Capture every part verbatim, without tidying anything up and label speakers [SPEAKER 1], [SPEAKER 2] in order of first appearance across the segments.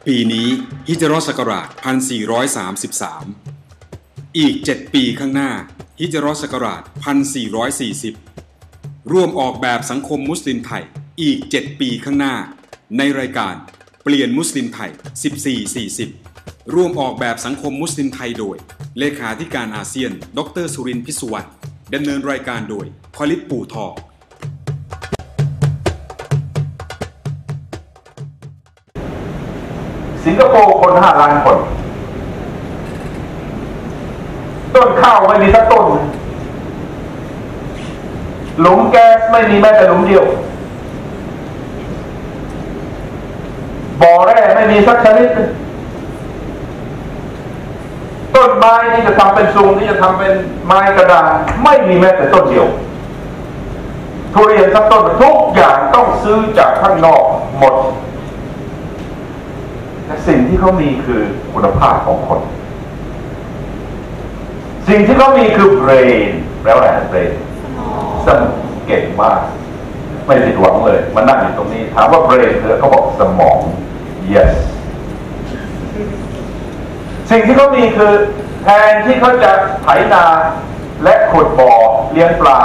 [SPEAKER 1] ปีนี้ฮิจเราะห์ศักราชหนึ่งพันสี่ร้อยสามสิบสามอีกเจ็ดปีข้างหน้าฮิจเราะห์ศักราชหนึ่งพันสี่ร้อยสี่สิบร่วมออกแบบสังคมมุสลิมไทยอีกเจ็ดปีข้างหน้าในรายการเปลี่ยนมุสลิมไทยสิบสี่ สี่สิบร่วมออกแบบสังคมมุสลิมไทยโดยเลขาธิการอาเซียนดรสุรินทร์พิสุวรรณดำเนินรายการโดยคอลิดปู่ทอง
[SPEAKER 2] สิงคโปร์คนห้าล้านคนต้นข้าวไม่มีสักต้นหลุมแก๊สไม่มีแม้แต่หลุมเดียวบ่อแร่ไม่มีสักชนิดต้นไม้ที่จะทำเป็นซุงที่จะทำเป็นไม้กระดานไม่มีแม้แต่ต้นเดียวทุเรียนสักต้นทุกอย่างต้องซื้อจากข้างนอกหมดแต่สิ่งที่เขามีคือคุณภาพของคนสิ่งที่เขามีคือ brain แล้วอะไร brain สมองเก่งมากไม่ผิดหวังเลยมันนั่งอยู่ตรงนี้ถามว่า brain เธอเขาบอกสมอง yes สิ่งที่เขามีคือแทนที่เขาจะไถนาและขุดบ่อเลี้ยงปลา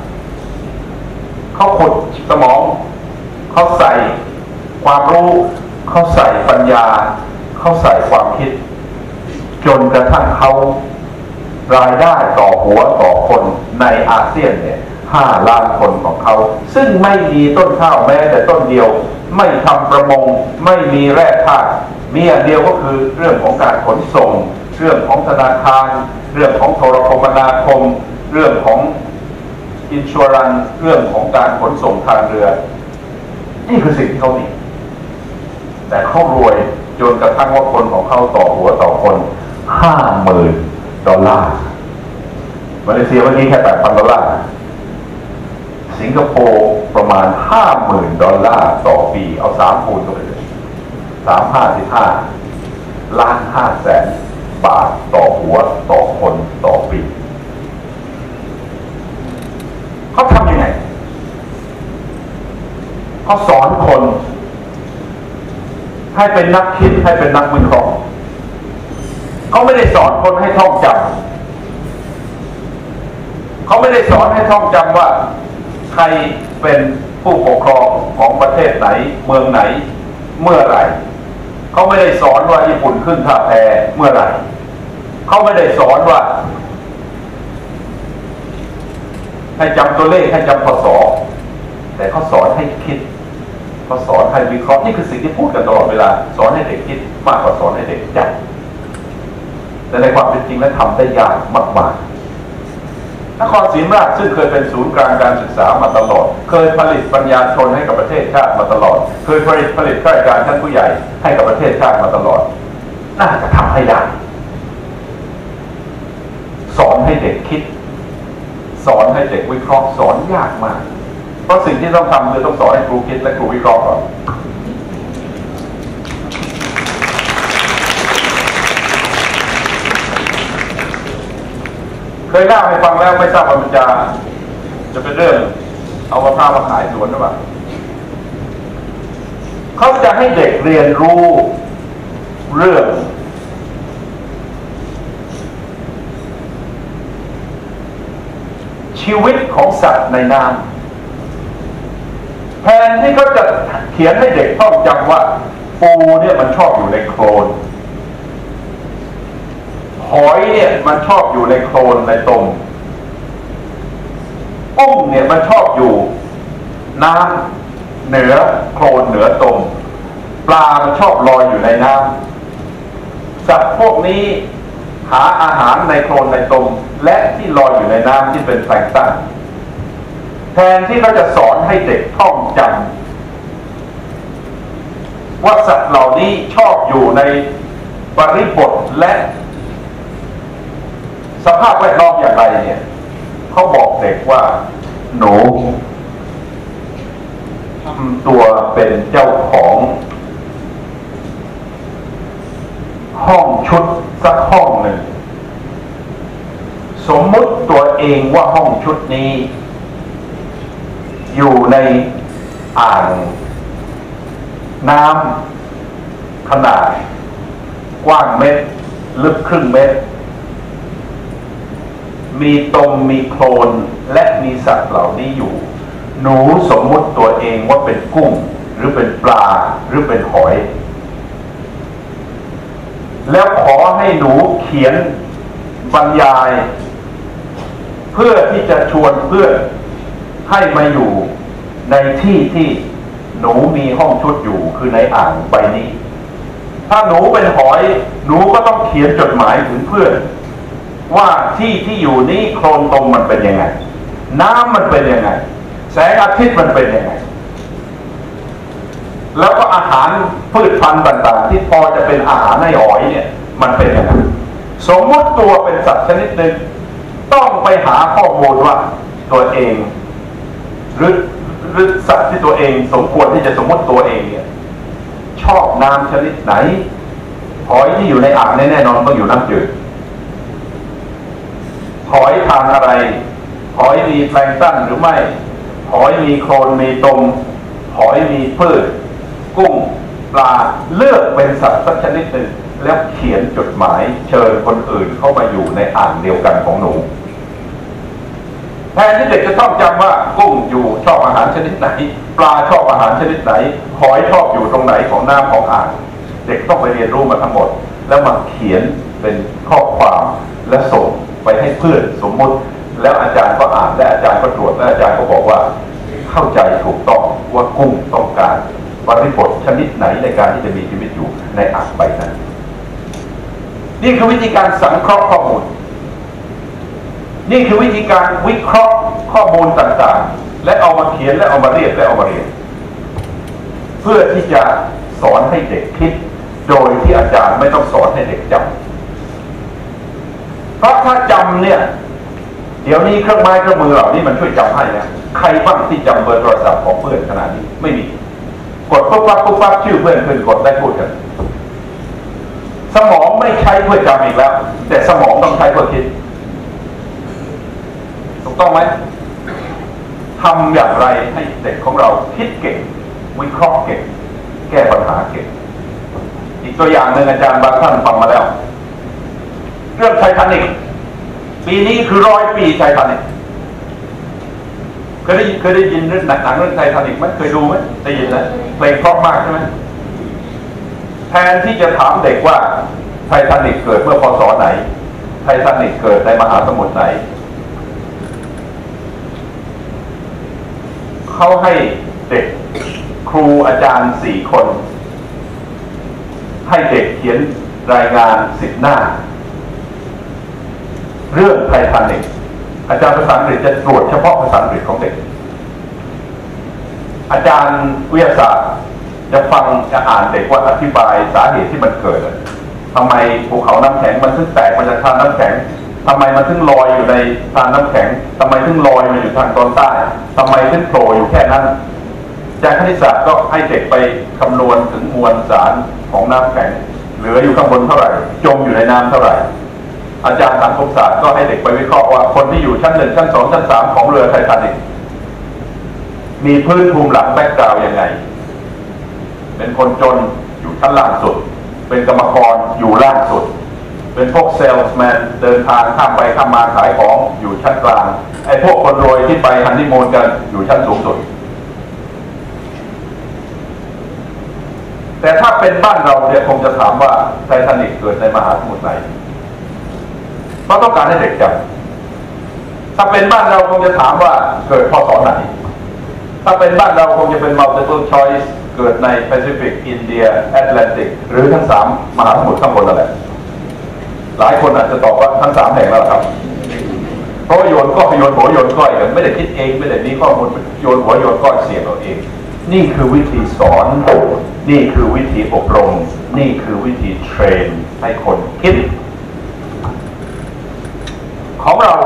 [SPEAKER 2] เขาขุดสมองเขาใส่ความรู้เขาใส่ปัญญาเขาใส่ความคิดจนกระทั่งเขารายได้ต่อหัวต่อคนในอาเซียนเนี่ยห้าล้านคนของเขาซึ่งไม่มีต้นข้าวแม้แต่ต้นเดียวไม่ทำประมงไม่มีแร่ธาตุมีอย่างเดียวก็คือเรื่องของการขนส่งเรื่องของธนาคารเรื่องของโทรคมนาคมเรื่องของอินชัวรันเรื่องของการขนส่งทางเรือนี่คือสิ่งที่เขามีแต่เขารวยจนกระทั่งว่าคนของเขาต่อหัวต่อคนห้าหมื่นดอลลาร์มาเลเซียวันนี้แค่แปดพันดอลลาร์สิงคโปร์ประมาณห้าหมื่นดอลลาร์ต่อปีเอาสามคูณเข้าไปเลยสามห้าสิบห้าล้านห้าแสนบาทต่อหัวต่อคนต่อปีเขาทำยังไงเขาสอนคนให้เป็นนักคิดให้เป็นนักวิเคราะห์เขาไม่ได้สอนคนให้ท่องจำเขาไม่ได้สอนให้ท่องจำว่าใครเป็นผู้ปกครองของประเทศไหนเมืองไหนเมื่อไหร่เขาไม่ได้สอนว่าญี่ปุ่นขึ้นท่าแพเมื่อไหร่เขาไม่ได้สอนว่าให้จำตัวเลขให้จำพศแต่เขาสอนให้คิดเขาสอนให้วิเคราะห์นี่คือสิ่งที่พูดกันตลอดเวลาสอนให้เด็กคิดมากกว่าสอนให้เด็กจำแต่ในความเป็นจริงแล้วทำได้ยากมากๆนครศรีธรรมราชซึ่งเคยเป็นศูนย์กลางการศึกษามาตลอดเคยผลิตปัญญาชนให้กับประเทศชาติมาตลอดเคยผลิตผลิตข้าราชการชั้นผู้ใหญ่ให้กับประเทศชาติมาตลอดน่าจะทำให้ได้สอนให้เด็กคิดสอนให้เด็กวิเคราะห์สอนยากมากเพราะสิ่งที่ต้องทำคือต้องสอนให้ครูคิดและครูวิเคราะห์ก่อนเคยเล่าให้ฟังแล้วไม่ทราบว่ามันจะจะเป็นเรื่องเอามะพร้าวมาขายสวนหรือเปล่าเขาจะให้เด็กเรียนรู้เรื่องชีวิตของสัตว์ในน้ำแทนที่เขาจะเขียนให้เด็กท่องจำว่าปูเนี่ยมันชอบอยู่ในโคลนหอยเนี่ยมันชอบอยู่ในโคลนในตมกุ้งเนี่ยมันชอบอยู่น้ำเหนือโคลนเหนือตมปลามันชอบลอยอยู่ในน้ำสัตว์พวกนี้หาอาหารในโคลนในตมและที่ลอยอยู่ในน้ำที่เป็นแพลงก์ตันแทนที่เขาจะสอนให้เด็กท่องจำว่าสัตว์เหล่านี้ชอบอยู่ในบริบทและสภาพแวดล้อมอย่างไรเนี่ยเขาบอกเด็กว่าหนูทำตัวเป็นเจ้าของห้องชุดสักห้องหนึ่งสมมุติตัวเองว่าห้องชุดนี้อยู่ในอ่างน้ำขนาดกว้างเมตรลึกครึ่งเมตรมีตมมีโคลนและมีสัตว์เหล่านี้อยู่หนูสมมุติตัวเองว่าเป็นกุ้งหรือเป็นปลาหรือเป็นหอยแล้วขอให้หนูเขียนบรรยายเพื่อที่จะชวนเพื่อนให้มาอยู่ในที่ที่หนูมีห้องชุดอยู่คือในอ่างใบนี้ถ้าหนูเป็นหอยหนูก็ต้องเขียนจดหมายถึงเพื่อนว่าที่ที่อยู่นี้โคลนตมมันเป็นยังไงน้ำมันเป็นยังไงแสงอาทิตย์มันเป็นยังไงแล้วก็อาหารพืชพันธุ์ต่างๆที่พอจะเป็นอาหารให้หอยเนี่ยมันเป็นยังไงสมมติตัวเป็นสัตว์ชนิดหนึ่งต้องไปหาข้อมูลว่าตัวเองหรือหรือสัตว์ที่ตัวเองสมควรที่จะสมมติตัวเองเนี่ยชอบน้ำชนิดไหนหอยที่อยู่ในอ่างแน่นอนต้องอยู่น้ำจืดหอยทานอะไรหอยมีแพลงก์ตันหรือไม่หอยมีโคลนมีตมหอยมีพืชกุ้งปลาเลือกเป็นสัตว์สักชนิดหนึ่งแล้วเขียนจดหมายเชิญคนอื่นเข้ามาอยู่ในอ่างเดียวกันของหนูแทนที่เด็กจะต้องจำว่ากุ้งอยู่ชอบอาหารชนิดไหนปลาชอบอาหารชนิดไหนหอยชอบอยู่ตรงไหนของน้ำของอ่างเด็กต้องไปเรียนรู้มาทั้งหมดแล้วมาเขียนเป็นข้อความและส่งไปให้เพื่อนสมมติแล้วอาจารย์ก็อ่านและอาจารย์ก็ตรวจและอาจารย์ก็บอกว่าเข้าใจถูกต้องว่ากุ้งต้องการบริบทชนิดไหนในการที่จะมีชีวิตอยู่ในอ่างใบนั้นนี่คือวิธีการสังเคราะห์ข้อมูลนี่คือวิธีการวิเคราะห์ข้อมูลต่างๆและเอามาเขียนและเอามาเรียกและเอามาเรียนเพื่อที่จะสอนให้เด็กคิดโดยที่อาจารย์ไม่ต้องสอนให้เด็กจำเพราะถ้าจำเนี่ยเดี๋ยวนี้เครื่องไม้เครื่องมือเหล่านี้มันช่วยจำให้นะใครบ้างที่จำเบอร์โทรศัพท์ของเพื่อนขนาดนี้ไม่มีกดปุ๊บปั๊บปุ๊บปั๊บชื่อเพื่อนขึ้นกดได้พูดกันสมองไม่ใช้เพื่อจำอีกแล้วแต่สมองต้องใช้เพื่อคิดถูกต้องไหมทำอย่างไรให้เด็กของเราคิดเก่งวิเคราะห์เก่งแก้ปัญหาเก่งอีกตัวอย่างหนึ่งอาจารย์บางท่านฟังมาแล้วเรื่องไททานิคปีนี้คือร้อยปีไททานิคเคยได้เคยได้ยินเรื่องหนังเรื่องไททานิคไหมเคยดูไหมได้ยินนะเพลงเพราะมากใช่ไหมแทนที่จะถามเด็กว่าไททานิคเกิดเมื่อพศไหนไททานิคเกิดในมหาสมุทรไหนเขาให้เด็กครูอาจารย์สี่คนให้เด็กเขียนรายงานสิบหน้าเรื่องไททานิคอาจารย์ภาษาอังกฤษจะตรวจเฉพาะภาษาอังกฤษของเด็กอาจารย์วิทยาศาสตร์จะฟังจะอ่านเด็กว่าอธิบายสาเหตุที่มันเกิดทำไมภูเขาน้ำแข็งมันถึงแตกมาจากทานน้ำแข็งทำไมมันถึงลอยอยู่ในทานน้ำแข็งทำไมถึงลอยมาอยู่ทางตอนใต้ทำไมถึงโผล่อยู่แค่นั้นอาจารย์คณิตศาสตร์ก็ให้เด็กไปคำนวณถึงมวลสารของน้ำแข็งเหลืออยู่ข้างบนเท่าไหร่จมอยู่ในน้ำเท่าไหร่อาจารย์สังคมศาสตร์ก็ให้เด็กไปวิเคราะห์ว่าคนที่อยู่ชั้นหนึ่งชั้นสองชั้นสามของเรือไททานิคมีพื้นภูมิหลังแบ็กกราวด์ยังไงเป็นคนจนอยู่ชั้นล่างสุดเป็นกรรมกรอยู่ล่างสุดเป็นพวกเซลส์แมนเดินทางข้ามไปข้ามมาขายของอยู่ชั้นกลางไอ้พวกคนรวยที่ไปฮันนีมูนกันอยู่ชั้นสูงสุดแต่ถ้าเป็นบ้านเราเนี่ยคงจะถามว่าไททานิคเกิดในมหาสมุทรไหนเพราะต้องการให้เด็กจำถ้าเป็นบ้านเราคงจะถามว่าเกิดพศไหนถ้าเป็นบ้านเราคงจะเป็น multiple choice เกิดในแปซิฟิกอินเดียแอตแลนติกหรือทั้งสามมหาสมุทรข้างบนนั่นแหละหลายคนอาจจะตอบว่าทั้งสามแห่งแล้วครับเพราะโยนก็โยนหัวโยนก้อยกันไม่ได้คิดเองไม่ได้มีข้อมูลโยนหัวโยนก้อยเสียงเอาเองนี่คือวิธีสอนนี่คือวิธีอบรมนี่คือวิธีเทรนให้คนคิดของเรา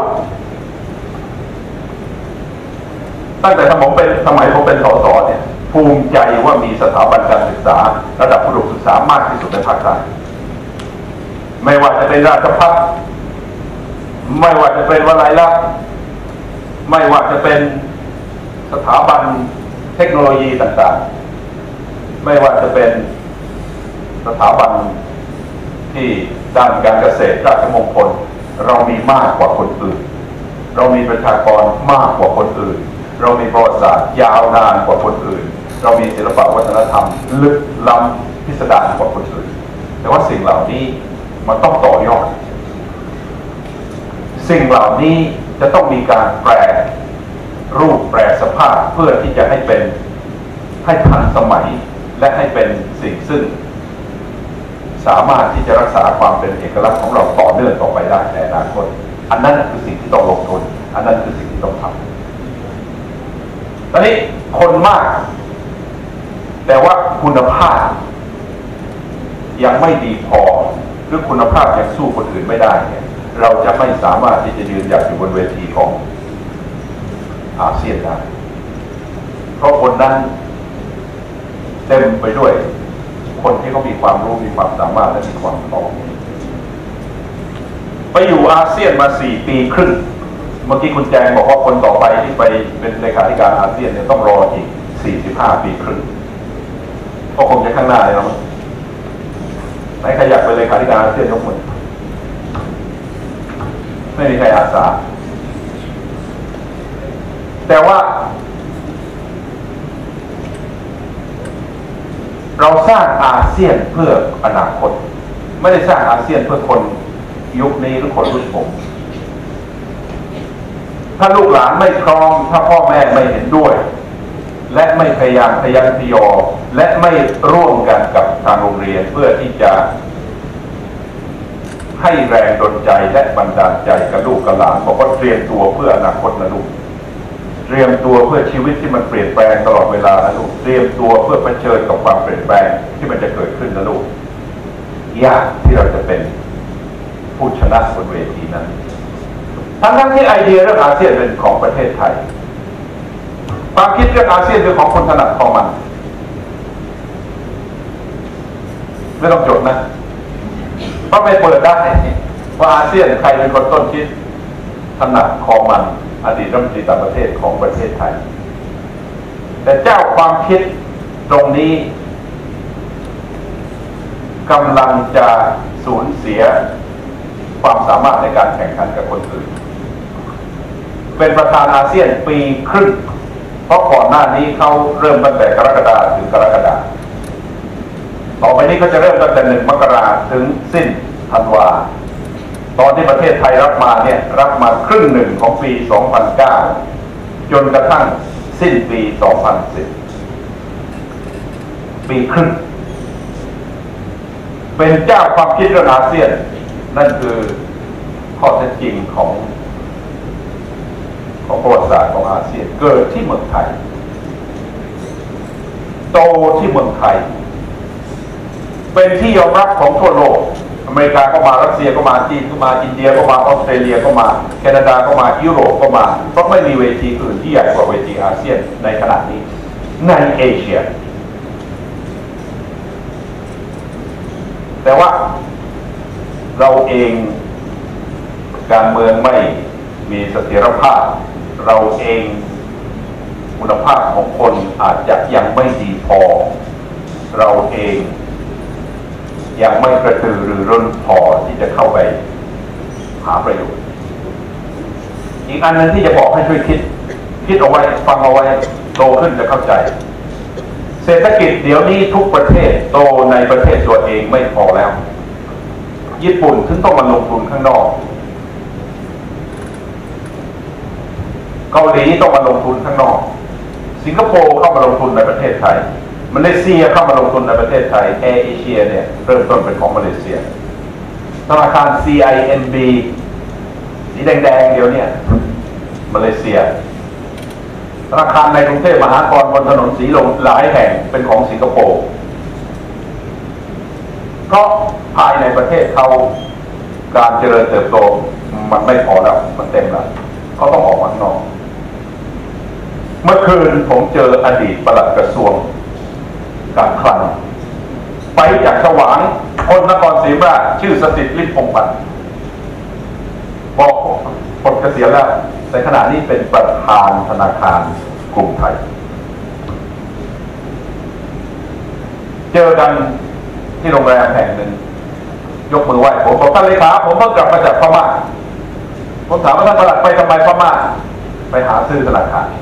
[SPEAKER 2] ตั้งแต่สมัยเป็นสมัยผมเป็นสสเนี่ยภูมิใจว่ามีสถาบันการศึกษาระดับอุดมศึกษามากที่สุดในภาคใต้ไม่ว่าจะเป็นราชภัฏไม่ว่าจะเป็นวิทยาลัยไม่ว่าจะเป็นสถาบันเทคโนโลยีต่างๆไม่ว่าจะเป็นสถาบันที่ด้านการเกษตรราชมงคลเรามีมากกว่าคนอื่นเรามีประชากรมากกว่าคนอื่นเรามีประวัติศาสตร์ยาวนานกว่าคนอื่นเรามีศิลปะวัฒนธรรมลึกล้ำพิสดารกว่าคนอื่นแต่ว่าสิ่งเหล่านี้มันต้องต่อยอดสิ่งเหล่านี้จะต้องมีการแปรรูปแปรสภาพเพื่อที่จะให้เป็นให้ทันสมัยและให้เป็นสิ่งซึ่งสามารถที่จะรักษาความเป็นเอกลักษณ์ของเราต่อเนื่องต่อไปได้ในอนาคตอันนั้นคือสิ่งที่ต้องลงทุนอันนั้นคือสิ่งที่ต้องทำตอนนี้คนมากแต่ว่าคุณภาพยังไม่ดีพอหรือคุณภาพยังสู้คนอื่นไม่ได้เนี่ยเราจะไม่สามารถที่จะยืนหยัดอยู่บนเวทีของอาเซียนได้เพราะคนนั้นเต็มไปด้วยคนที่เขามีความรู้มีความสามารถและมีความพร้อมไปอยู่อาเซียนมาสี่ปีครึ่งเมื่อกี้คุณแจงบอกว่าคนต่อไปที่ไปเป็นเลขาธิการอาเซียนเนี่ยต้องรออีกสี่สิบห้าปีครึ่งก็คงจะข้างหน้าเลยนะไหนใครอยากเป็นเลขาธิการอาเซียนยกมือไม่มีใครอาสาแต่ว่าเราสร้างอาเซียนเพื่ออนาคตไม่ได้สร้างอาเซียนเพื่อคนยุคนี้หรือคนรุ่นผมถ้าลูกหลานไม่พร้อมถ้าพ่อแม่ไม่เห็นด้วยและไม่พยายามพยันพยอและไม่ร่วมกันกับทางโรงเรียนเพื่อที่จะให้แรงดลใจและบันดาลใจกับลูกกับหลานบอกว่าเตรียมตัวเพื่ออนาคตนะลูกเตรียมตัวเพื่อชีวิตที่มันเปลี่ยนแปลงตลอดเวลานะลูกเตรียมตัวเพื่อเผชิญกับความเปลี่ยนแปลงที่มันจะเกิดขึ้นนะลูกยากที่เราจะเป็นผู้ชนะบนเวทีนั้นทั้งทั้งที่ไอเดียเรื่องอาเซียนเป็นของประเทศไทยความคิดเรื่องอาเซียนเป็นของคนถนัดของมันไม่ต้องจดนะเพราะไม่เปิดได้ว่าอาเซียนใครเป็นคนต้นคิดถนัดของมันอดีตรัฐมนตรีต่างประเทศของประเทศไทยแต่เจ้าความคิดตรงนี้กำลังจะสูญเสียความสามารถในการแข่งขันกับคนอื่นเป็นประธานอาเซียนปีครึ่งเพราะก่อนหน้านี้เขาเริ่มตั้งแต่กรกฎาคมถึงกรกฎาคมต่อไปนี้เขาจะเริ่มตั้งแต่หนึ่งมกราคมถึงสิ้นธันวาตอนที่ประเทศไทยรับมาเนี่ยรับมาครึ่งหนึ่งของปีสองพันเก้าจนกระทั่งสิ้นปีสองพันสิบปีครึ่งเป็นเจ้าความคิดเรื่องอาเซียนนั่นคือข้อเท็จจริงของของประวัติศาสตร์ของอาเซียนเกิดที่เมืองไทยโตที่เมืองไทยเป็นที่ยอมรับของทั่วโลกอเมริกาก็มารัสเซียก็มาจีนก็มาอินเดียก็มาออสเตรเลียก็มาแคนาดาก็มายุโรปก็มาเพราะไม่มีเวทีอื่นที่ใหญ่กว่าเวทีอาเซียนในขณะนี้ในเอเชียแต่ว่าเราเองการเมืองไม่มีเสถียรภาพเราเองคุณภาพของคนอาจจะยังไม่ดีพอเราเองยังไม่กระตือรือร้นพอที่จะเข้าไปหาประโยชน์อีกอันนึงที่จะบอกให้ช่วยคิดคิดเอาไว้ฟังเอาไว้โตขึ้นจะเข้าใจเศรษฐกิจเดี๋ยวนี้ทุกประเทศโตในประเทศตัวเองไม่พอแล้วญี่ปุ่นถึงต้องมาลงทุนข้างนอกเกาหลีต้องมาลงทุนข้างนอกสิงคโปร์เข้ามาลงทุนในประเทศไทยมาเลเซียเข้ามาลงทุนในประเทศไทยแอร์เอเชียเนี่ยเริ่มต้นเป็นของมาเลเซียธนาคาร ซี ไอ เอ็น บี สีแดงๆเดียวเนี่ยมาเลเซียธนาคารในกรุงเทพมหานครบนถนนสีลมหลายแห่งเป็นของสิงคโปร์เพราะภายในประเทศเขาการเจริญเติบโตมันไม่พอแล้วมันเต็มแล้วเขาต้องออกมาข้างนอกเมื่อคืนผมเจออดีตปลัดกระทรวงการคลังไปจากฉวางคนนครศรีธรรมราชชื่อสถิตฤทธิ์พงษ์พันธ์บอกปลดเกษียณแล้วในขณะนี้เป็นประธานธนาคารกรุงไทยเจอกันที่โรงแรมแห่งหนึ่งยกมือไหว้ผมบอกท่านเลขาผมเพิ่งกลับมาจากพม่าผมถามว่าท่านประหลัดไปทำไมพม่าไปหาซื้อธนาคาร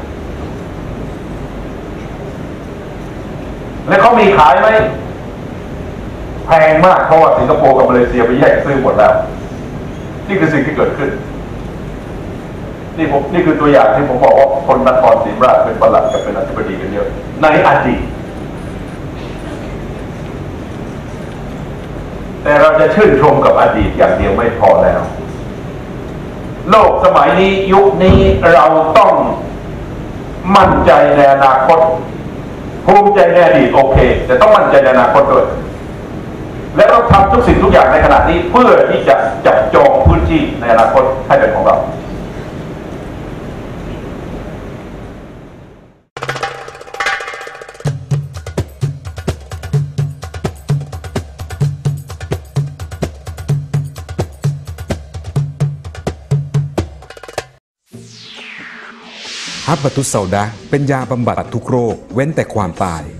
[SPEAKER 2] แล้วเขามีขายไหมแพงมากเพราะว่าสิงคโปร์กับมาเลเซียไปแยกซื้อหมดแล้วนี่คือสิ่งที่เกิดขึ้นนี่ผมนี่คือตัวอย่างที่ผมบอกว่าคนนครศรีธรรมราชเป็นประหลัดกับเป็นอธิบดีกันเยอะในอดีตแต่เราจะชื่นชมกับอดีตอย่างเดียวไม่พอแล้วโลกสมัยนี้ยุคนี้เราต้องมั่นใจในอนาคตภูมิใจในอดีตโอเคแต่ต้องมั่นใจในอนาคตด้วยและเราทำทุกสิ่งทุกอย่างในขณะนี้เพื่อที่จะจับจองพื้นที่ในอนาคตให้เป็นของเรา
[SPEAKER 1] ฮับบะตุสเซาดะเป็นยาบำบัดทุกโรคเว้นแต่ความตาย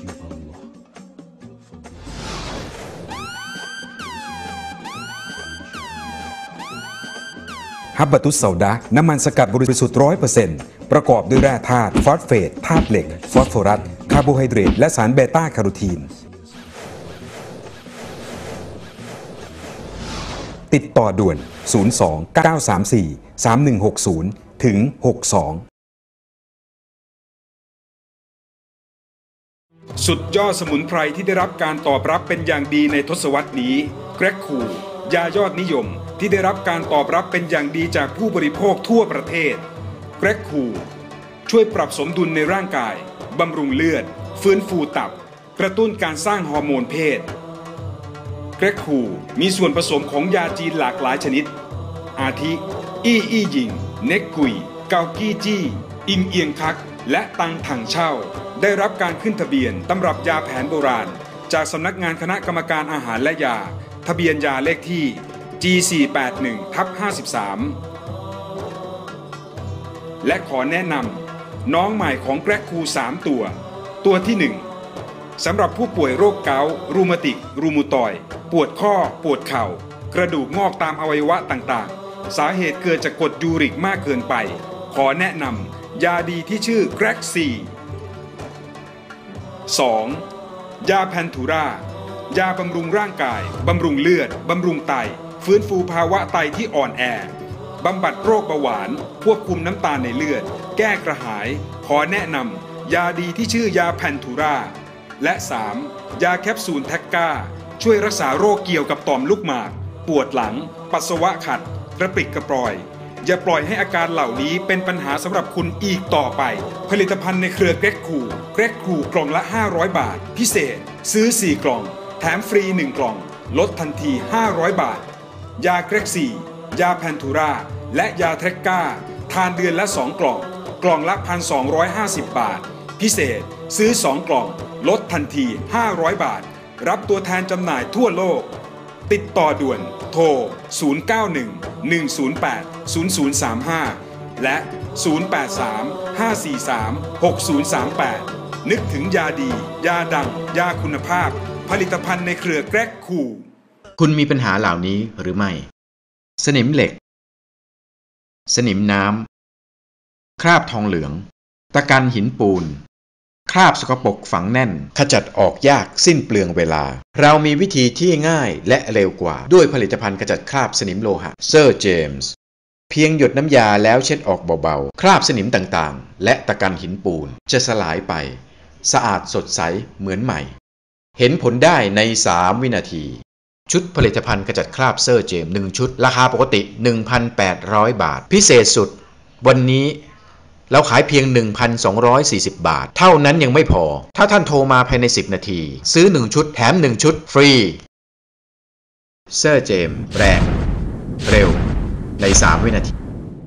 [SPEAKER 1] ฮับบะตุสเซาดะน้ำมันสกัดบริสุทธิ์ ร้อยเปอร์เซ็นต์ ประกอบด้วยแร่ธาตุฟอสเฟตธาตุเหล็กฟอสฟอรัสคาร์โบไฮเดรตและสารเบต้าแคโรทีนติดต่อด่วนศูนย์ สอง เก้า สาม สี่ สาม หนึ่ง หก ศูนย์ถึงหกสองสุดยอดสมุนไพรที่ได้รับการตอบรับเป็นอย่างดีในทศวรรษนี้แกร็กคูยายอดนิยมที่ได้รับการตอบรับเป็นอย่างดีจากผู้บริโภคทั่วประเทศแกร็กคูช่วยปรับสมดุลในร่างกายบำรุงเลือดฟื้นฟูตับกระตุ้นการสร้างฮอร์โมนเพศแกร็กคูมีส่วนผสมของยาจีนหลากหลายชนิดอาทิอี้อี้หยิงเน็กกุยเกากี้จี้อิงเอียงคักและตังถังเช่าได้รับการขึ้นทะเบียนตำรับยาแผนโบราณจากสำนักงานคณะกรรมการอาหารและยาทะเบียนยาเลขที่ จี สี่ แปด หนึ่ง ทับ ห้าสิบสาม และขอแนะนำน้องใหม่ของแกร็กคูสามตัวตัวที่หนึ่งสำหรับผู้ป่วยโรคเกาต์รูมาติกรูมูตอยด์ปวดข้อปวดเข่ากระดูกงอกตามอวัยวะต่างๆสาเหตุเกิดจากกรดยูริกมากเกินไปขอแนะนำยาดีที่ชื่อแกร็กซี สอง. ยาแพนทูรายาบำรุงร่างกายบำรุงเลือดบำรุงไตฟื้นฟูภาวะไตที่อ่อนแอบำบัดโรคเบาหวานควบคุมน้ำตาลในเลือดแก้กระหายขอแนะนำยาดีที่ชื่อยาแพนทูราและ สาม. ยาแคปซูลแท็กก้าช่วยรักษาโรคเกี่ยวกับต่อมลูกหมากปวดหลังปัสสาวะขัดกระปริกกระปรอยอย่าปล่อยให้อาการเหล่านี้เป็นปัญหาสำหรับคุณอีกต่อไปผลิตภัณฑ์ในเครือแกร็กคูแกร็กคูกล่องละห้าร้อยบาทพิเศษซื้อสี่กล่องแถมฟรีหนึ่งกล่องลดทันทีห้าร้อยบาทยาแกร็กซียาแพนทูราและยาแทร็กก้าทานเดือนละสองกล่องกล่องละ หนึ่งพันสองร้อยห้าสิบ บาทพิเศษซื้อสองกล่องลดทันทีห้าร้อยบาทรับตัวแทนจำหน่ายทั่วโลกติดต่อด่วนโทรศูนย์ เก้า หนึ่ง หนึ่ง ศูนย์ แปด ศูนย์ ศูนย์ สาม ห้าและศูนย์ แปด สาม ห้า สี่ สาม หก ศูนย์ สาม แปดนึกถึงยาดียาดังยาคุณภาพผลิตภัณฑ์ในเครือแกร็กคู
[SPEAKER 3] คุณมีปัญหาเหล่านี้หรือไม่สนิมเหล็กสนิมน้ำคราบทองเหลืองตะกันหินปูนคราบสกปรกฝังแน่นขจัดออกยากสิ้นเปลืองเวลาเรามีวิธีที่ง่ายและเร็วกว่าด้วยผลิตภัณฑ์ขจัดคราบสนิมโลหะเซอร์เจมส์เพียงหยดน้ำยาแล้วเช็ดออกเบาๆคราบสนิมต่างๆและตะกันหินปูนจะสลายไปสะอาดสดใสเหมือนใหม่เห็นผลได้ในสามวินาทีชุดผลิตภัณฑ์ขจัดคราบเซอร์เจมส์หนึ่งชุดราคาปกติ หนึ่งพันแปดร้อย บาทพิเศษสุดวันนี้เราขายเพียง หนึ่งพันสองร้อยสี่สิบ บาทเท่านั้นยังไม่พอถ้าท่านโทรมาภายในสิบนาทีซื้อหนึ่งชุดแถมหนึ่งชุดฟรีเซอร์เจมส์แรงเร็วในสามวินาที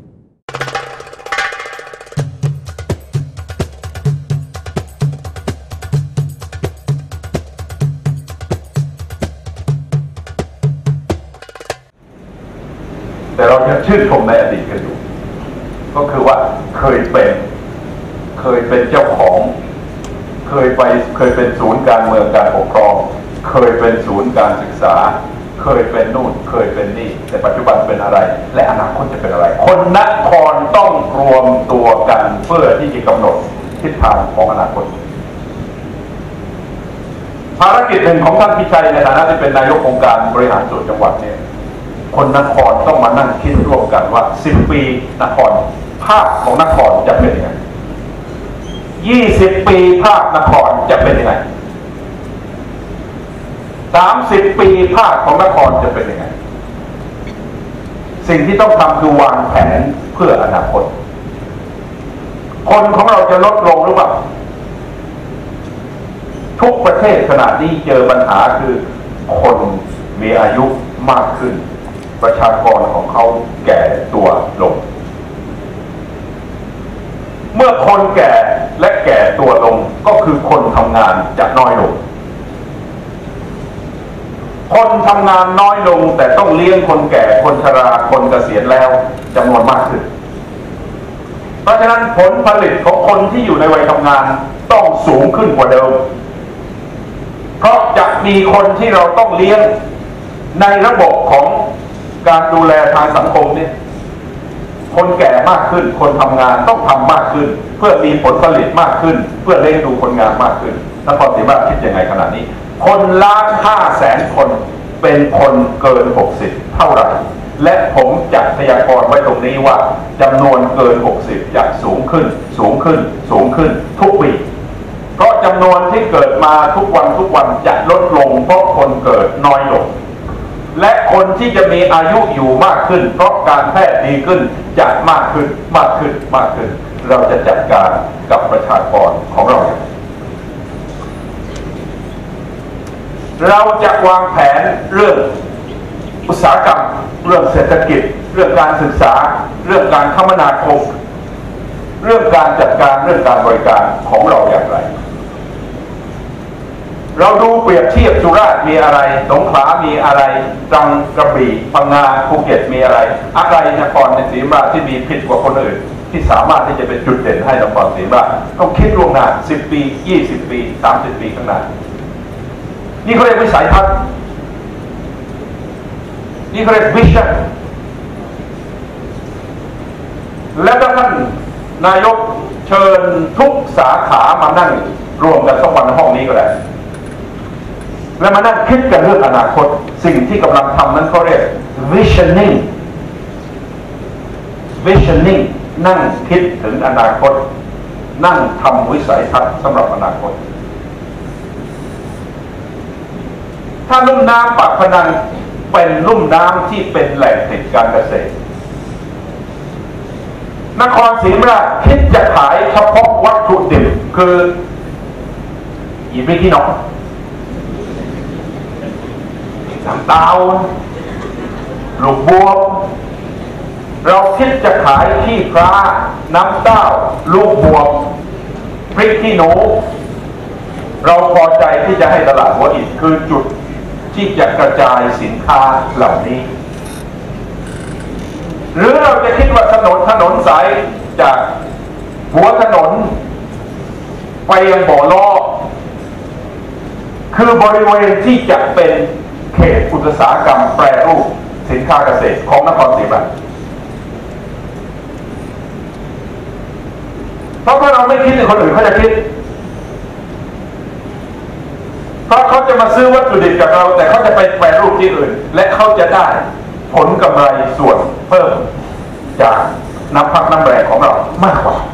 [SPEAKER 2] แต่เรายังชื่นชมในอดีตกันอยู่ก็คือว่าเคยเป็นเคยเป็นเจ้าของเคยไปเคยเป็นศูนย์การเมืองการปกครองเคยเป็นศูนย์การศึกษาเคยเป็นนู่นเคยเป็นนี่แต่ปัจจุบันเป็นอะไรและอนาคตจะเป็นอะไรคนนครต้องรวมตัวกันเพื่อที่จะกำหนดทิศทางของอนาคตภารกิจหนึ่งของท่านพิชัยในฐานะที่เป็นนายกองค์การบริหารส่วนจังหวัดเนี่ยคนนครต้องมานั่งคิดร่วมกันว่าสิบปีนครภาพของนครจะเป็นยังไงยี่สิบปีภาพนครจะเป็นยังไงสามสิบปีภาพของนครจะเป็นยังไงสิ่งที่ต้องทำคือวางแผนเพื่ออนาคตคนของเราจะลดลงหรือเปล่าทุกประเทศขณะนี้เจอปัญหาคือคนมีอายุมากขึ้นประชากรของเขาแก่ตัวลงเมื่อคนแก่และแก่ตัวลงก็คือคนทำงานจะน้อยลงคนทำงานน้อยลงแต่ต้องเลี้ยงคนแก่คนชราคนเกษียณแล้วจำนวนมากขึ้นเพราะฉะนั้นผลผลิตของคนที่อยู่ในวัยทำงานต้องสูงขึ้นกว่าเดิมเพราะจะมีคนที่เราต้องเลี้ยงในระบบของการดูแลทางสังคมเนี่ยคนแก่มากขึ้นคนทำงานต้องทำมากขึ้นเพื่อมีผลผลิตมากขึ้นเพื่อเลี้ยงดูคนงานมากขึ้นนครศรีธรรมราชคิดยังไงขนาดนี้คนล้านห้าแสนคนเป็นคนเกินหกสิบเท่าไหร่และผมจะพยากรณ์ไว้ตรงนี้ว่าจำนวนเกินหกสิบจะสูงขึ้นสูงขึ้นสูงขึ้นทุกปีเพราะจำนวนที่เกิดมาทุกวันทุกวันจะลดลงเพราะคนเกิดน้อยลงและคนที่จะมีอายุอยู่มากขึ้นเพราะการแพทย์ดีขึ้นจะมากขึ้นมากขึ้นมากขึ้นเราจะจัดการกับประชากรของเราอย่างไรเราจะวางแผนเรื่องอุตสาหกรรมเรื่องเศรษฐกิจเรื่องการศึกษาเรื่องการคมนาคมเรื่องการจัดการเรื่องการบริการของเราอย่างไรเราดูเปรียบเทียบสุราษฎร์มีอะไรสงขลามีอะไรตรังกระบี่พังงาภูเก็ตมีอะไรอะไรนครศรีธรรมราชที่มีผิดกว่าคนอื่นที่สามารถที่จะเป็นจุดเด่นให้นครศรีธรรมราชต้องคิดล่วงหน้าสิบปียี่สิบปีสามสิบปีข้างหน้านี่เขาเรียกวิสัยทัศน์นี่เขาเรียกวิชั่นและถ้าท่านนายกเชิญทุกสาขามานั่งรวมกันสักวันในห้องนี้ก็ได้และมานั่งคิดกันเรื่องอนาคตสิ่งที่กำลังทำนั้นเขาเรียก visioning visioning นั่งคิดถึงอนาคตนั่งทำวิสัยทัศน์สำหรับอนาคตถ้าลุ่มน้ำปากพนังเป็นลุ่มน้ำที่เป็นแหล่งผลิตการเกษตรนครศรีธรรมราชคิดจะขายเฉพาะวัตถุดิบคืออีบิกินอกน้ำเต้าลูกบัวเราคิดจะขายขี้ปลาน้ำเต้าลูกบัวพริกขี้หนูเราพอใจที่จะให้ตลาดหัวอิฐคือจุดที่จะกระจายสินค้าเหล่านี้หรือเราจะคิดว่าถนนถนนสายจากหัวถนนไปยังบ่อล้อคือบริเวณที่จะเป็นเขตอุตสาหกรรมแปรรูปสินค้าเกษตรของนครศรีธรรมราชเพราะถ้าเราไม่คิดคนอื่นเขาจะคิดเพราะเขาจะมาซื้อวัตถุดิบจากเราแต่เขาจะไปแปรรูปที่อื่นและเขาจะได้ผลกำไรส่วนเพิ่มจากน้ำพักน้ำแรงของเรามากกว่า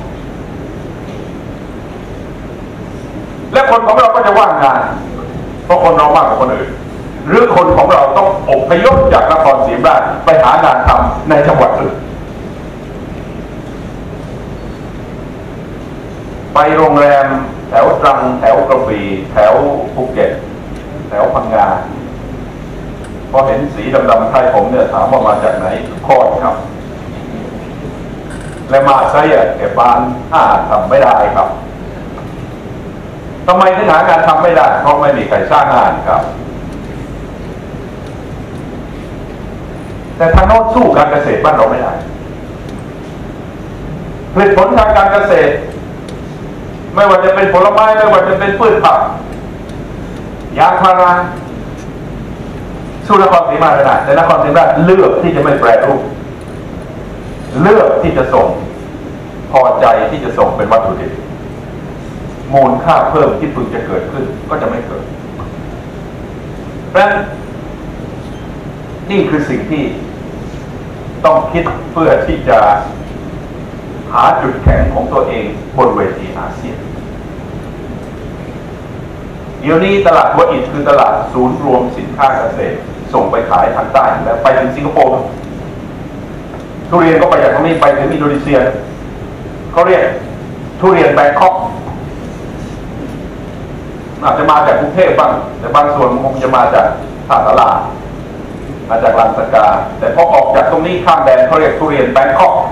[SPEAKER 2] และคนของเราก็จะว่างงานเพราะคนเรามากกว่าคนอื่นหรือคนของเราต้องอพยพจากนครศรีธรรมราชไปหางานทำในจังหวัดอื่นไปโรงแรมแถวตรังแถวกระบี่แถวภูเก็ตแถวพังงาพอเห็นสีดำๆไทยผมเนี่ยถามว่ามาจากไหนคอดครับและมาใช้อะแก่บ้านห้าทำไม่ได้ครับทำไมถึงหางานทำไม่ได้เพราะไม่มีใครสร้างงานครับแต่ทางโน้นสู้การเกษตรบ้านเราไม่ได้ผลผลทางการเกษตรไม่ว่าจะเป็นผลไม้ไม่ว่าจะเป็นพืชผักยางพาราสู้นครศรีมาไม่ได้แต่นครศรีธรรมราชเลือกที่จะไม่แปรรูปเลือกที่จะส่งพอใจที่จะส่งเป็นวัตถุดิบมูลค่าเพิ่มที่พึงจะเกิดขึ้นก็จะไม่เกิดเพราะฉะนั้นนี่คือสิ่งที่ต้องคิดเพื่อที่จะหาจุดแข็งของตัวเองบนเวทีอาเซียนเดี๋ยวนี้ตลาดหัวอิฐคือตลาดศูนย์รวมสินค้าเกษตรส่งไปขายทางใต้แล้วไปถึงสิงคโปร์ทุเรียนก็ไปจากตรงนี้ไปถึงอินโดนีเซียเขาเรียกทุเรียนแบงคอกอาจจะมาจากกรุงเทพบ้างแต่บางส่วนคงจะมาจากท่าตลาดมาจากลานสกาแต่พอออกจากตรงนี้ข้ามแดนเขาเรียกทุเรียนแบงคอก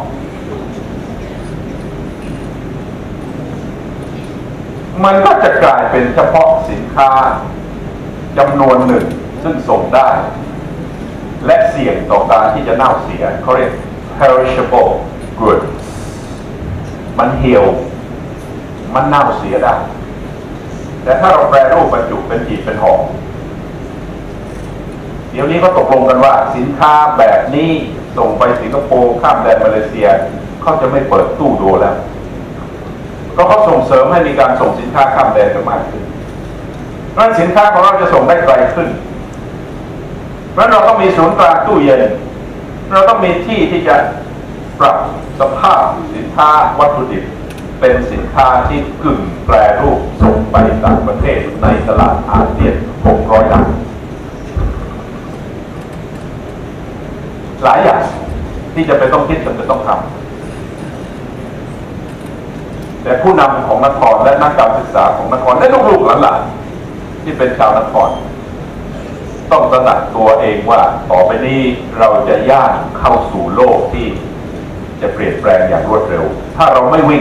[SPEAKER 2] มันก็จะกลายเป็นเฉพาะสินค้าจำนวนหนึ่งซึ่งส่งได้และเสี่ยงต่อการที่จะเน่าเสียเขาเรียก perishable goods มันเหี่ยวมันเน่าเสียได้แต่ถ้าเราแปรรูปบรรจุเป็นหีบเป็นห่อเดี๋ยวนี้ก็ตกลงกันว่าสินค้าแบบนี้ส่งไปสิงคโปร์ข้ามแดนมาเลเซียเขาจะไม่เปิดตู้ดูแล้วเพราะเขาส่งเสริมให้มีการส่งสินค้าข้ามแดนกันมากขึ้นเพราะสินค้าของเราจะส่งได้ไกลขึ้นเพราะเราต้องมีศูนย์กลางตู้เย็นเราต้องมีที่ที่จะปรับสภาพสินค้าวัตถุดิบเป็นสินค้าที่กึ่งแปรรูปส่งไปต่างประเทศในตลาดอาเซียนหกร้อยล้านหลายอย่างที่จะไปต้องคิดจำเป็นต้องทำแต่ผู้นำของนครและนักการศึกษาของนครและลูกๆหลานๆที่เป็นชาวนครต้องตระหนักตัวเองว่าต่อไปนี้เราจะย่างเข้าสู่โลกที่จะเปลี่ยนแปลงอย่างรวดเร็วถ้าเราไม่วิ่ง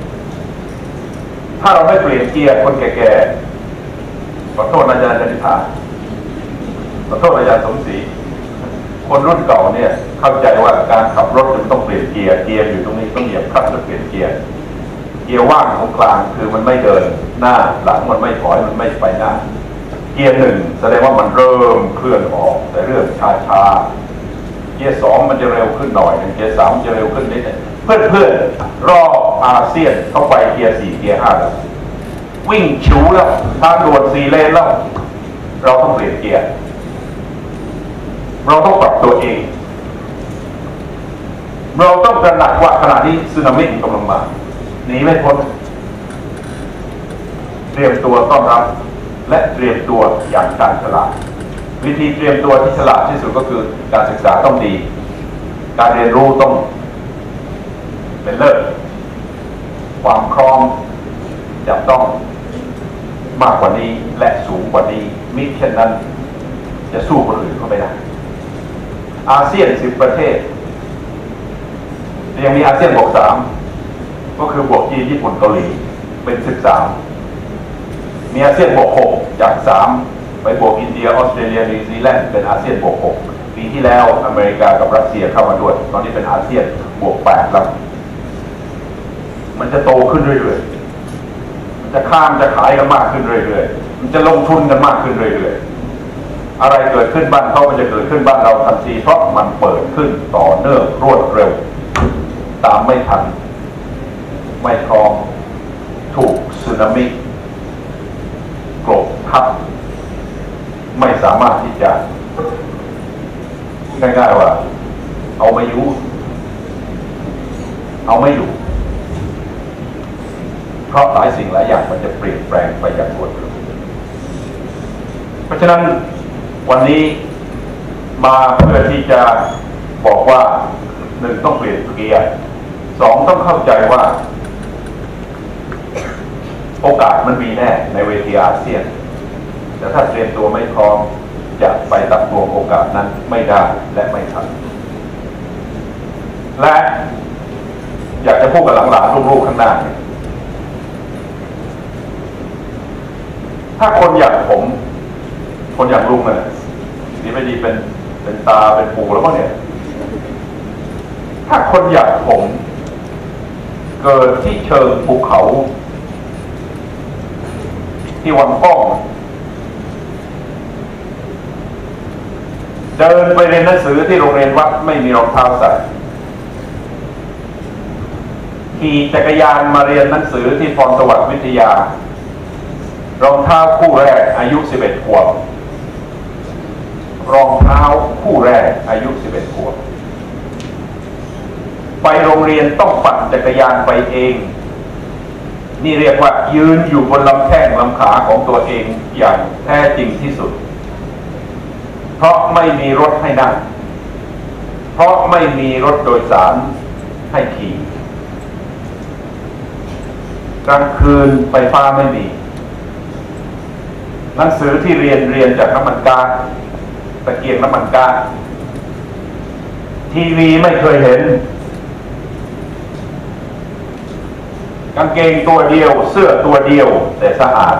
[SPEAKER 2] ถ้าเราไม่เปลี่ยนเกียร์คนแก่ๆขอโทษอาจารย์จันทาขอโทษอาจารย์สมศรีคนรุ่นเก่าเนี่ยเข้าใจว่าการขับรถมันต้องเปลี่ยนเกียร์เกียร์อยู่ตรงนี้ต้องเหยียบคลัตช์แล้วเปลี่ยนเกียร์เกียร์ว่างตรงกลางคือมันไม่เดินหน้าหลังมันไม่ถอยมันไม่ไปหน้าเกียร์หนึ่งแสดงว่ามันเริ่มเคลื่อนออกแต่เรื่องช้าๆเกียร์สองมันจะเร็วขึ้นหน่อยเกียร์สามจะเร็วขึ้นนิดนึงเพื่อนๆรอบอาเซียนเข้าไปเกียร์สี่เกียร์ห้าแล้ววิ่งชิวแล้วทางด่วนสี่เลนแล้วเราต้องเปลี่ยนเกียร์เราต้องปรับตัวเองเราต้องตระหนักว่าขณะนี้สึนามิกำลังมาหนีไม่พ้นเตรียมตัวต้อนรับและเตรียมตัวอย่างชาญฉลาดวิธีเตรียมตัวที่ฉลาดที่สุดก็คือการศึกษาต้องดีการเรียนรู้ต้องเป็นเลิศความพร้อมจะต้องมากกว่านี้และสูงกว่านี้มิเช่นนั้นจะสู้คนอื่นเขาไม่ได้อาเซียนสิบประเทศยังมีอาเซียนบวกสามก็คือบวกจีนญี่ปุ่นเกาหลีเป็นสิบสามมีอาเซียนบวกหกจากสามไปบวกอินเดียออสเตรเลียนิวซีแลนด์เป็นอาเซียนบวกหกปีที่แล้วอเมริกากับรัสเซียเข้ามาด้วยตอนนี้เป็นอาเซียนบวกแปดแล้วมันจะโตขึ้นเรื่อยๆมันจะข้ามจะขายกันมากขึ้นเรื่อยๆมันจะลงทุนกันมากขึ้นเรื่อยๆอะไรเกิดขึ้นบ้านเขามันจะเกิดขึ้นบ้านเราทันทีเพราะมันเปิดขึ้นต่อเนื่องรวดเร็วตามไม่ทันไม่พร้อมถูกสึนามิกลบทับไม่สามารถที่จะง่ายๆว่าเอาไม่อยู่เอาไม่อยู่เพราะหลายสิ่งหลายอย่างมันจะเปลี่ยนแปลงไปอย่างรวดเร็วเพราะฉะนั้นวันนี้มาเพื่อที่จะบอกว่าหนึ่งต้องเปลี่ยนเกียร์สองต้องเข้าใจว่าโอกาสมันมีแน่ในเวทีอาเซียนแต่ถ้าเตรียมตัวไม่พร้อมจะไปตักตวงโอกาสนั้นไม่ได้และไม่ทันและอยากจะพูดกับหลานๆลูกๆข้างหน้าเนี่ยถ้าคนอย่างผมคนอย่างลุงเนี่ยดีไม่ดีเป็นเป็นตาเป็นปู่แล้วก็เนี่ยถ้าคนอย่างผมเกิดที่เชิงภูเขาที่วังป้องเดินไปเรียนหนังสือที่โรงเรียนวัดไม่มีรองเท้าใส่ขี่จักรยานมาเรียนหนังสือที่พรสวรรค์วิทยารองเท้าคู่แรกอายุสิบเอ็ดขวบรองเท้าคู่แรกอายุสิบเอ็ดขวบไปโรงเรียนต้องปั่นจักรยานไปเองนี่เรียกว่ายืนอยู่บนลำแข้งลำขาของตัวเองอย่างแท้จริงที่สุดเพราะไม่มีรถให้นั่งเพราะไม่มีรถโดยสารให้ขี่กลางคืนไฟฟ้าไม่มีหนังสือที่เรียนเรียนจากน้ำมันก๊าซตะเกียงน้ำมันก๊าซทีวีไม่เคยเห็นกางเกงตัวเดียวเสื้อตัวเดียวแต่สะอาด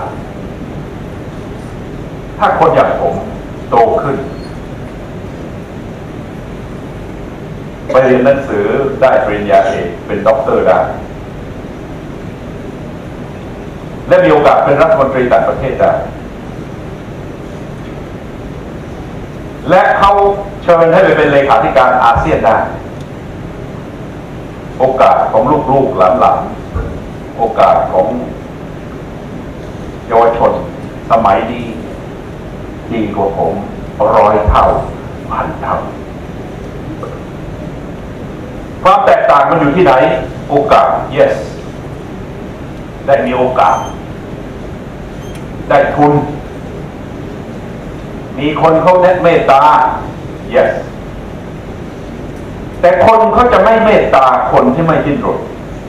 [SPEAKER 2] ถ้าคนอย่างผมโตขึ้นไปเรียนหนังสือได้ปริญญาเอกเป็นด็อกเตอร์ได้และมีโอกาสเป็นรัฐมนตรีต่างประเทศได้และเขาเชิญให้ไปเป็นเลขาธิการอาเซียนได้โอกาสของลูกๆหลานๆโอกาสของเยาวชนสมัยนี้ดีกว่าผมร้อยเท่าพันเท่าความแตกต่างมันอยู่ที่ไหนโอกาส yes ได้มีโอกาสได้ทุนมีคนเขาแนะเมตตา yes แต่คนเขาจะไม่เมตตาคนที่ไม่ดิ้นรน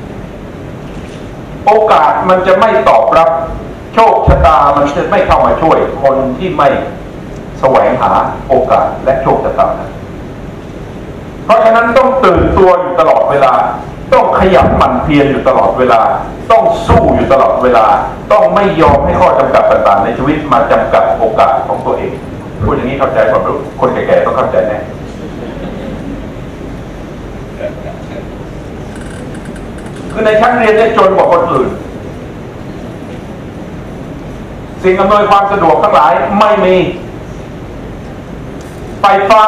[SPEAKER 2] โอกาสมันจะไม่ตอบรับโชคชะตามันจะไม่เข้ามาช่วยคนที่ไม่แสวงหาโอกาสและโชคชะตานั้นเพราะฉะนั้นต้องตื่นตัวอยู่ตลอดเวลาต้องขยันหมั่นเพียรอยู่ตลอดเวลาต้องสู้อยู่ตลอดเวลาต้องไม่ยอมให้ข้อจำกัดต่างๆในชีวิตมาจำกัดโอกาสของตัวเองพูดอย่างนี้เข้าใจป่ะคนแก่ๆต้องเข้าใจแน่คือในชั้นเรียนได้จนกว่าคนอื่นสิ่งอำนวยความสะดวกทั้งหลายไม่มีไฟฟ้า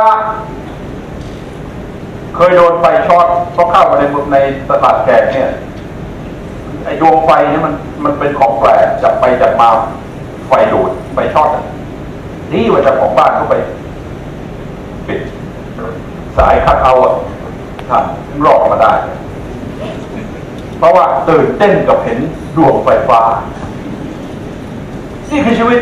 [SPEAKER 2] เคยโดนไฟช็อตเพราะเข้ามาในในตลาดแขกเนี่ยไอ้ดวงไฟเนี่ยมันมันเป็นของแปลกจับไปจับมาไฟดูดไฟช็อตนี่ว่าเจ้าของบ้านเขาไปปิดสายคัดเอาท์ท่านถึงรอดมาได้เพราะว่าตื่นเต้นกับเห็นดวงไฟฟ้านี่คือชีวิต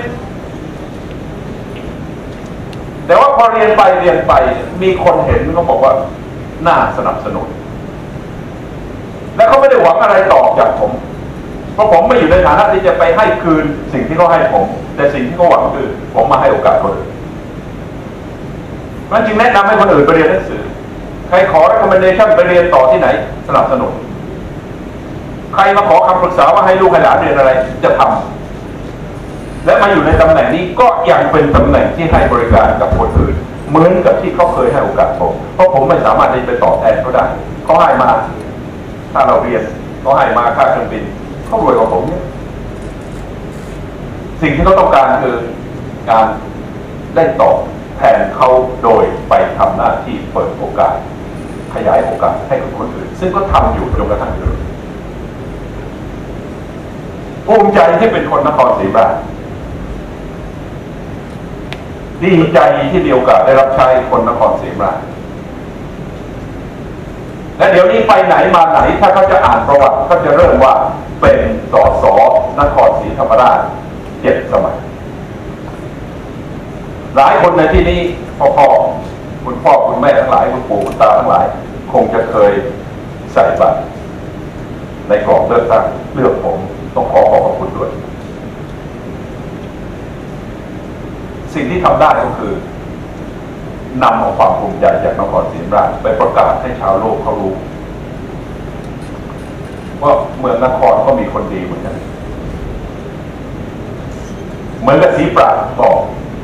[SPEAKER 2] แต่ว่าพอเรียนไปเรียนไปมีคนเห็นเขาบอกว่าน่าสนับสนุนและเขาไม่ได้หวังอะไรตอบจากผมเพราะผมไม่อยู่ในฐานะที่จะไปให้คืนสิ่งที่เขาให้ผมแต่สิ่งที่เขาหวังคือผมมาให้โอกาสคนอื่นมันจึงแนะนำให้คนอื่นไปเรียนหนังสือใครขอ recommendation ไปเรียนต่อที่ไหนสนับสนุนใครมาขอคำปรึกษาว่าให้ลูกให้หลานเรียนอะไรจะทำและมาอยู่ในตำแหน่งนี้ก็ยังเป็นตำแหน่งที่ให้บริการกับคนอื่นเหมือนกับที่เขาเคยให้โอกาสผมเพราะผมไม่สามารถที่จะไปตอบแทนเขาได้เขาให้มาถ้าเราเรียนเขาให้มาค่าเครื่องบินเขารวยกว่าผมเนี่ยสิ่งที่เขาต้องการคือการได้ตอบแทนเขาโดยไปทำหน้าที่เปิดโอกาสขยายโอกาสให้กับคนอื่นซึ่งก็ทำอยู่จนกระทั่งถึงภูมิใจที่เป็นคนนครศรีธรรมราชดีใจที่มีโอกาสได้รับใช้คนนครศรีธรรมราชและเดี๋ยวนี้ไปไหนมาไหนถ้าเขาจะอ่านประวัติก็จะเริ่มว่าเป็นสสนครศรีธรรมราชเจ็ดสมัยหลายคนในที่นี้พ่อพ่อคุณพ่อคุณแม่ทั้งหลายคุณปู่คุณตาทั้งหลายคงจะเคยใส่บัตรในกล่องเลือกตั้งเลือกผมต้องขอขอบคุณด้วยสิ่งที่ทำได้ก็คือนำเอาความภูมิใจจากนครศรีธรรมราชไปประกาศให้ชาวโลกเขารู้ว่าเมืองนครก็มีคนดีเหมือนกันเหมือนกับศรีปราชญ์บอก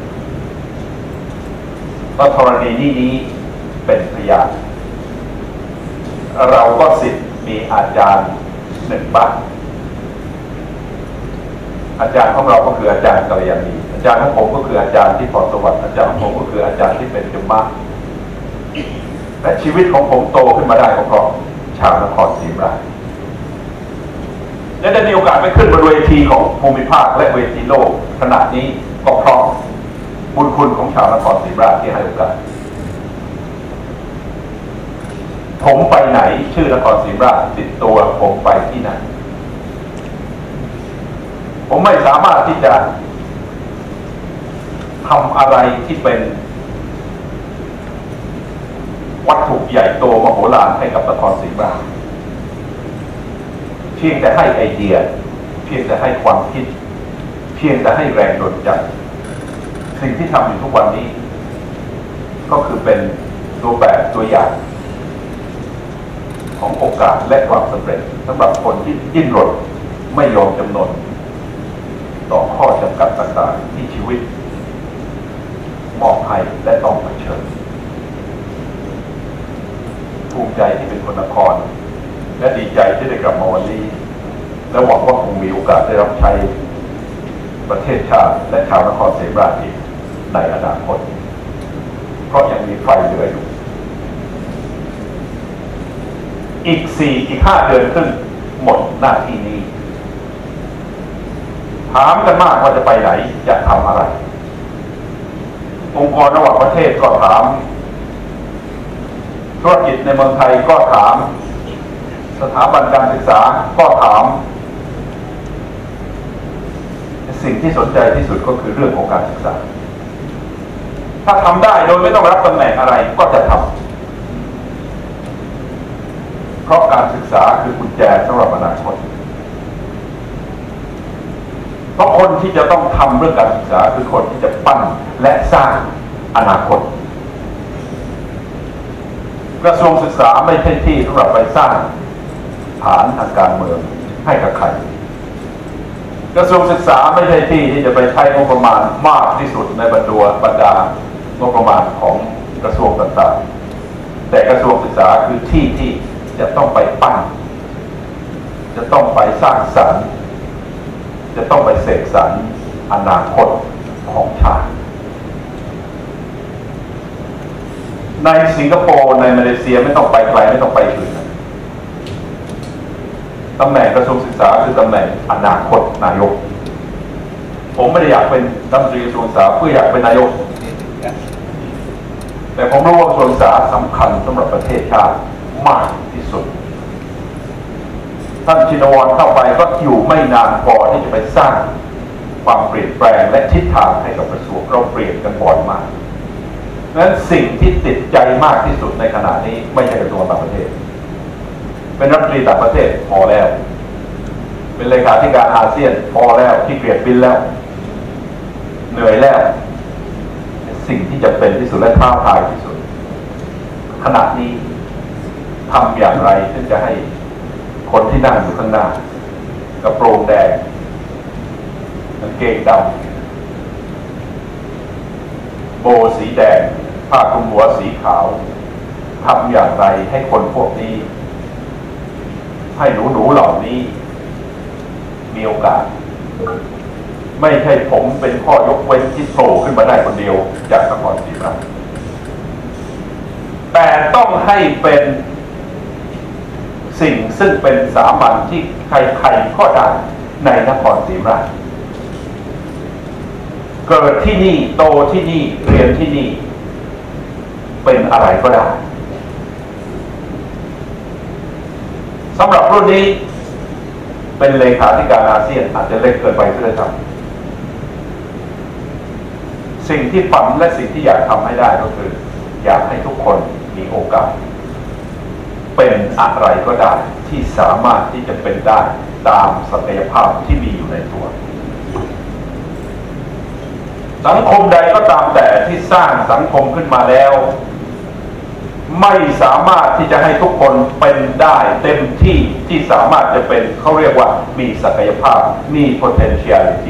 [SPEAKER 2] ว่าธรณีนี้นี้เป็นพยานเราก็สิทธิ์มีอาจารย์หนึ่งบ้านอาจารย์ของเราก็คืออาจารย์กัลยาณีอาจารย์ของผมก็คืออาจารย์ที่พรสวรรค์อาจารย์ของผมก็คืออาจารย์ที่เป็นจุมะและชีวิตของผมโตขึ้นมาได้ก็เพราะชาวนครศรีธรรมราชและได้มีโอกาสไปขึ้นบนเวทีของภูมิภาคและเวทีโลกขณะนี้ก็เพราะบุญคุณของชาวนครศรีธรรมราชที่ให้โอกาสผมไปไหนชื่อนครศรีธรรมราชติดตัวผมไปที่นั่นผมไม่สามารถที่จะทำอะไรที่เป็นวัตถุใหญ่โตมโหฬารให้กับนครศรีธรรมราชเพียงแต่ให้ไอเดียเพียงแต่ให้ความคิดเพียงแต่ให้แรงดลใจสิ่งที่ทำอยู่ทุกวันนี้ก็คือเป็นตัวแบบตัวอย่างของโอกาสและความสำเร็จสำหรับคนที่ดิ้นรนไม่ยอมจำนนต่อข้อจำกัดต่างๆที่ชีวิตมอบให้และต้องเผชิญภูมิใจที่เป็นคนนครและดีใจที่ได้กลับมาวันนี้และหวังว่าคงมีโอกาสได้รับใช้ประเทศชาติและชาวนครศรีธรรมราชอีกในอนาคตเพราะยังมีไฟเหลืออยู่อีกสี่อีกห้าเดือนครึ่งหมดหน้าที่นี้ถามกันมากว่าจะไปไหนจะทำอะไรองค์กรระหว่างประเทศก็ถามธุรกิจในเมืองไทยก็ถามสถาบันการศึกษาก็ถามสิ่งที่สนใจที่สุดก็คือเรื่องของการศึกษาถ้าทำได้โดยไม่ต้องรับตำแหน่งอะไรก็จะทำเพราะการศึกษาคือกุญแจสำหรับอนาคตเพราะคนที่จะต้องทำเรื่องการศึกษาคือคนที่จะปั้นและสร้างอนาคตกระทรวงศึกษาไม่ใช่ที่สำหรับไปสร้างฐานทางการเมืองให้กับใครกระทรวงศึกษาไม่ใช่ที่ที่จะไปใช้งบประมาณมากที่สุดในบรรดาบรรดางบประมาณของกระทรวงต่างๆแต่กระทรวงศึกษาคือที่ที่จะต้องไปปั้นจะต้องไปสร้างสรรค์จะต้องไปเสกสรรอนาคตของชาติในสิงคโปร์ในมาเลเซียไม่ต้องไปไกลไม่ต้องไปอื่นตำแหน่งกระทรวงศึกษาคือตำแหน่งอนาคตนายกผมไม่ได้อยากเป็นรัฐมนตรีกระทรวงศึกษาเพื่ออยากเป็นนายกแต่ผมรู้ว่ากระทรวงศึกษาสำคัญสำหรับประเทศชาติมากที่สุดท่านชินวรเข้าไปก็อยู่ไม่นานพอที่จะไปสร้างความเปลี่ยนแปลงและทิศทางให้กับกระทรวงเราเปลี่ยนกันบ่อยมากดังนั้นสิ่งที่ติดใจมากที่สุดในขณะนี้ไม่ใช่กระทรวงต่างประเทศเป็นรัฐมนตรีต่างประเทศพอแล้วเป็นเลขาธิการอาเซียนพอแล้วที่เกลียดบินแล้วเหนื่อยแล้วสิ่งที่จะเป็นที่สุดและท้าทายที่สุดขณะนี้ทำอย่างไรที่จะให้คนที่นั่งอยู่ข้างหน้ากระโปรงแดงกางเกงดำโบสีแดงผ้าคลุมหัวสีขาวทำอย่างไรให้คนพวกนี้ให้หนูหนูเหล่านี้มีโอกาสไม่ใช่ผมเป็นข้อยกเว้นที่โผล่ขึ้นมาได้คนเดียวจากนครศรีธรรมราชแต่ต้องให้เป็นสิ่งซึ่งเป็นสามัญที่ใครๆก็ได้ในนครศรีธรรมราชเกิดที่นี่โตที่นี่เรียนที่นี่เป็นอะไรก็ได้สำหรับรุ่นนี้เป็นเลขาธิการอาเซียนอาจจะเล็กเกินไปก็ได้ครับสิ่งที่ฝันและสิ่งที่อยากทำให้ได้ก็คืออยากให้ทุกคนมีโอกาสเป็นอะไรก็ได้ที่สามารถที่จะเป็นได้ตามศักยภาพที่มีอยู่ในตัวสังคมใดก็ตามแต่ที่สร้างสังคมขึ้นมาแล้วไม่สามารถที่จะให้ทุกคนเป็นได้เต็มที่ที่สามารถจะเป็นเขาเรียกว่ามีศักยภาพมี potentiality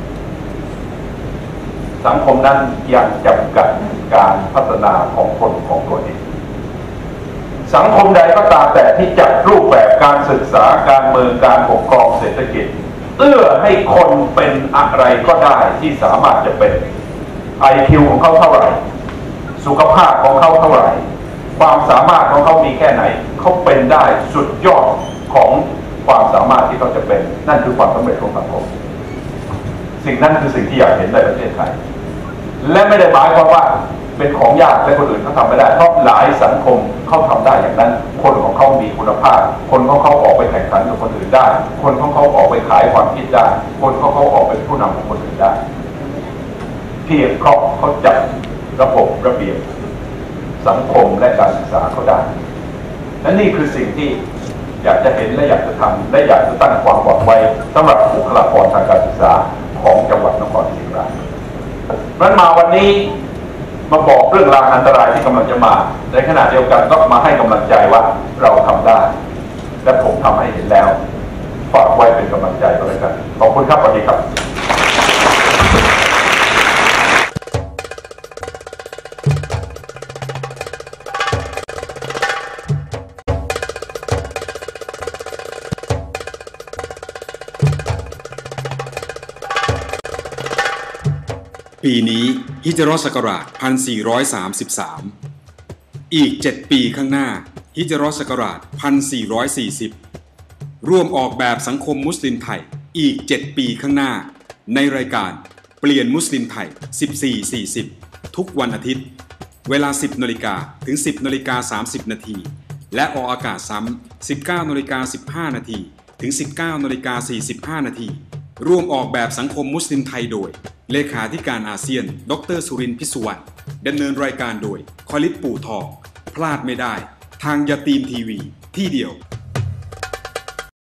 [SPEAKER 2] สังคมนั้นยังจำกัดการพัฒนาของคนของตัวเองสังคมใดก็ตามแต่ที่จัดรูปแบบการศึกษาการเมืองการปกครองเศรษฐกิจเอื้อให้คนเป็นอะไรก็ได้ที่สามารถจะเป็น ไอ คิว ของเขาเท่าไหร่สุขภาพของเขาเท่าไหร่ความสามารถของเขามีแค่ไหนเขาเป็นได้สุดยอดของความสามารถที่เขาจะเป็นนั่นคือความสำเร็จของสังคมสิ่งนั้นคือสิ่งที่อยากเห็นในประเทศไทยและไม่ได้หมายความว่าเป็นของยากและคนอื่นเขาทำไม่ได้เพราะหลายสังคมเขาทำได้อย่างนั้นคนของเขามีคุณภาพคนของเขาออกไปแข่งขันกับคนอื่นได้คนของเขาออกไปขายความคิดได้คนของเขาออกเป็นผู้นำของคนอื่นได้เพียงเพราะเขาจัดระบบระเบียบสังคมและการศึกษาเขาได้และนี่คือสิ่งที่อยากจะเห็นและอยากจะทำและอยากจะตั้งความหวังไว้สำหรับบุคลากรทางการศึกษาของจังหวัดนครศรีธรรมราชนั้นมาวันนี้มาบอกเรื่องราวอันตรายที่กำลังจะมาในขณะเดียวกันก็มาให้กำลังใจว่าเราทำได้และผมทำให้เห็นแล้วฝากไว้เป็นกำลังใจก็แล้วกันขอบคุณครับสวัสดีครับ
[SPEAKER 1] ปีนี้ฮิจเราะห์ศักราชหนึ่งพันสี่ร้อยสามสิบสามอีกเจ็ดปีข้างหน้าฮิจเราะห์ศักราชหนึ่งพันสี่ร้อยสี่สิบร่วมออกแบบสังคมมุสลิมไทยอีกเจ็ดปีข้างหน้าในรายการเปลี่ยนมุสลิมไทย สิบสี่ สี่สิบ ทุกวันอาทิตย์เวลา สิบนาฬิกา ถึง สิบนาฬิกาสามสิบนาทีและออกอากาศซ้ำ สิบเก้านาฬิกาสิบห้านาทีถึง สิบเก้านาฬิกาสี่สิบห้านาทีร่วมออกแบบสังคมมุสลิมไทยโดยเลขาธิการอาเซียนดรสุรินทร์พิสุวรรณดำเนินรายการโดยคอลิดปู่ทองพลาดไม่ได้ทางยาตีมทีวีที่เดียว